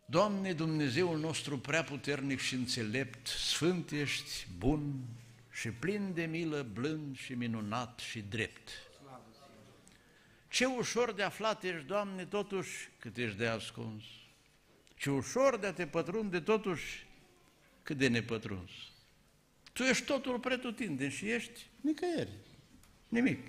Doamne, Dumnezeul nostru preaputernic și înțelept, sfânt ești, bun și plin de milă, blând și minunat și drept. Ce ușor de aflat ești, Doamne, totuși cât ești de ascuns. Ce ușor de a te pătrunde, totuși cât de nepătruns. Tu ești totul pretutindeni și ești nicăieri, nimic.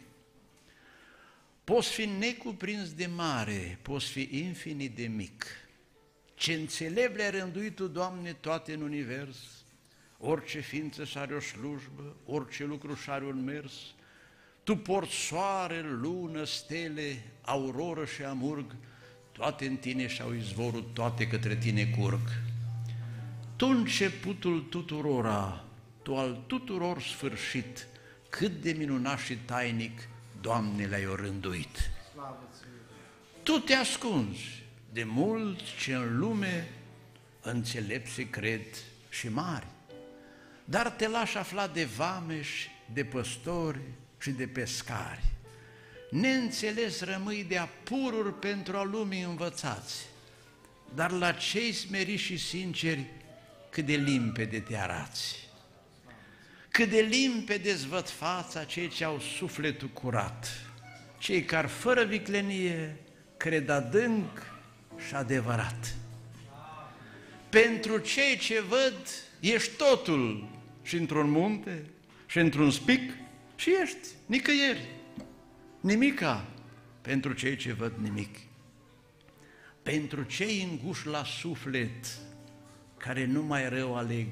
Poți fi necuprins de mare, poți fi infinit de mic. Ce înțelept le-ai rânduit Tu, Doamne, toate în univers, orice ființă și-are o slujbă, orice lucru și-are un mers, Tu porți soare, lună, stele, auroră și amurg, toate în Tine și-au izvorul, toate către Tine curg. Tu începutul tuturora, Tu al tuturor sfârșit, cât de minunat și tainic, Doamne, le-ai orânduit. Tu te ascunzi de mult ce în lume înțelepți se cred și mari, dar te lași afla de vameși, de păstori și de pescari. Neînțeles rămâi de apururi pentru a lumii învățați, dar la cei smeriți și sinceri cât de limpede te arați. Cât de limpede-ți văd fața cei ce au sufletul curat, cei care fără viclenie cred adânc și adevărat. Pentru cei ce văd ești totul și într-un munte și într-un spic și ești nicăieri, nimica. Pentru cei ce văd nimic. Pentru cei înguși la suflet, care numai rău aleg,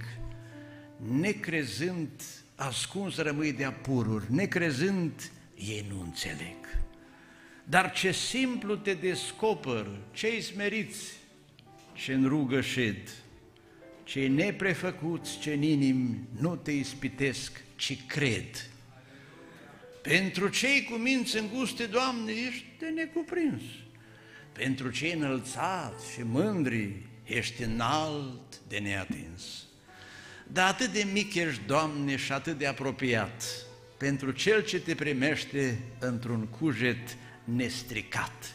necrezând, ascuns rămâi de apururi, necrezând, ei nu înțeleg. Dar ce simplu te descoper, cei smeriți, ce în rugă șed, cei neprefăcuți, ce în inimi nu te ispitesc, ci cred. Pentru cei cu minți înguste, Doamne, ești de necuprins. Pentru cei înălțați și mândri, ești înalt de neatins. Dar atât de mic ești, Doamne, și atât de apropiat pentru cel ce te primește într-un cuget nestricat.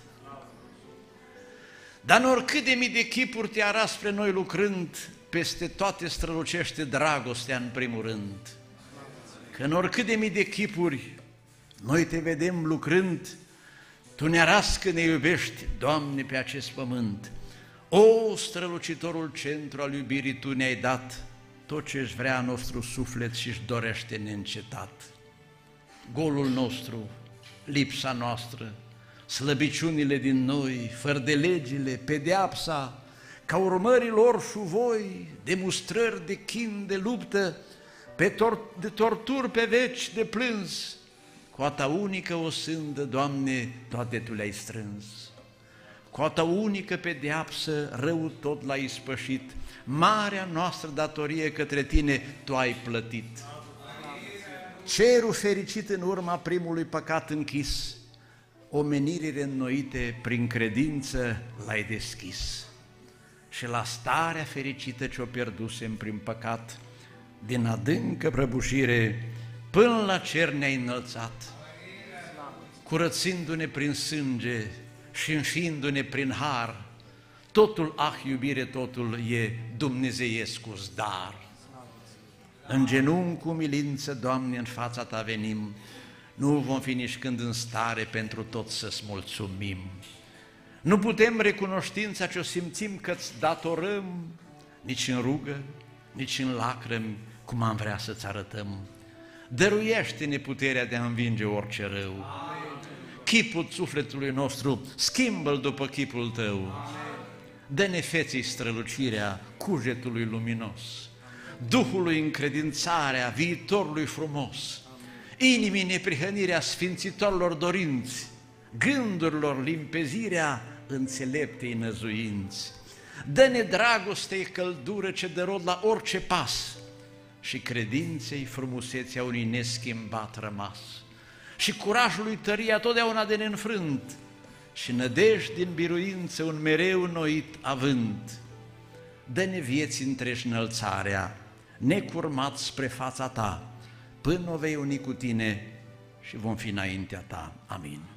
Dar în oricât de mii de chipuri te arăți spre noi lucrând, peste toate strălucește dragostea în primul rând. Că în oricât de mii de chipuri noi te vedem lucrând, Tu ne arăți că ne iubești, Doamne, pe acest pământ. O, strălucitorul centru al iubirii, Tu ne-ai dat tot ce-și vrea nostru suflet și-și dorește neîncetat. Golul nostru, lipsa noastră, slăbiciunile din noi, fără de legile, pedeapsa, ca urmării lor șuvoi, de mustrări, de chin, de luptă, de torturi pe veci, de plâns, cu a Ta unică o sândă, Doamne, toate Tu le-ai strâns. Cu a Ta unică pedeapsă, rău tot l-ai ispășit, marea noastră datorie către Tine Tu ai plătit. Cerul fericit în urma primului păcat închis, omenirii reînnoite prin credință l-ai deschis. Și la starea fericită ce-o pierdusem prin păcat, din adâncă prăbușire până la cer ne-ai înălțat, curățindu-ne prin sânge și înfiindu-ne prin har. Totul, iubire, totul e dumnezeiescu-ți dar. În genunchi cu umilință, Doamne, în fața Ta venim, nu vom fi nici când în stare pentru tot să-ți mulțumim. Nu putem recunoștința ce-o simțim că-ți datorăm, nici în rugă, nici în lacrimi, cum am vrea să-ți arătăm. Dăruiește-ne puterea de a învinge orice rău. Chipul sufletului nostru, schimbă-l după chipul Tău. Dă-ne feței strălucirea cugetului luminos, Duhului încredințarea viitorului frumos, inimii neprihănirea sfințitorilor dorinți, gândurilor limpezirea înțeleptei năzuinți. Dă-ne dragostei căldură ce dă rod la orice pas și credinței frumusețea unui neschimbat rămas și curajului tăria totdeauna de neînfrânt și nădejdi din biruință un mereu înnoit avânt. Dă-ne vieți întregi înălțarea, necurmat spre fața Ta, până o vei uni cu Tine și vom fi înaintea Ta. Amin.